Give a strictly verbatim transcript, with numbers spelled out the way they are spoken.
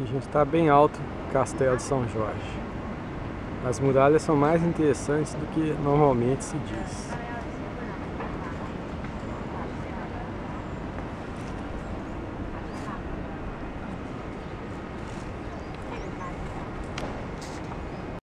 Aqui a gente está bem alto no Castelo de São Jorge. As muralhas são mais interessantes do que normalmente se diz.